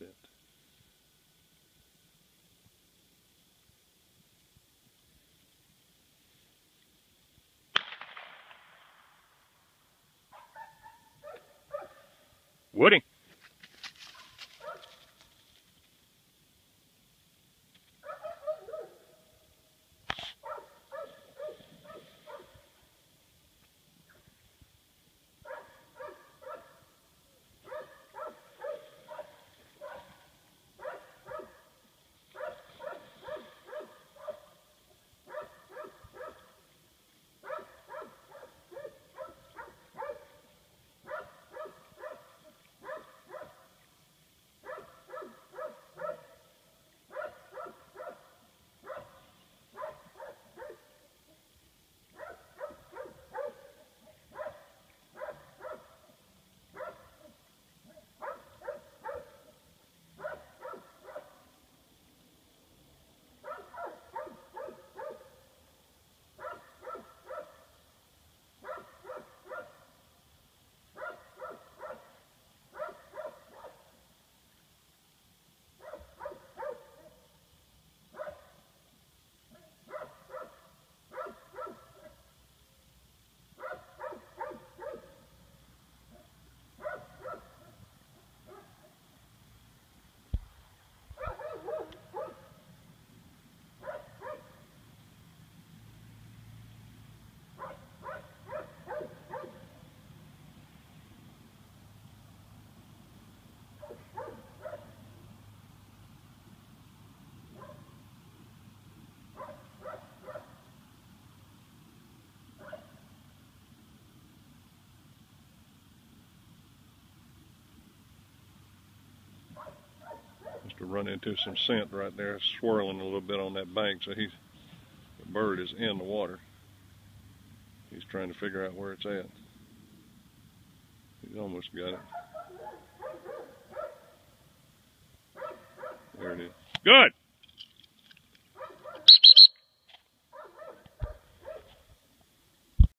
it. Woody. Must have run into some scent right there, swirling a little bit on that bank. So the bird is in the water. He's trying to figure out where it's at. He's almost got it. There it is. Good.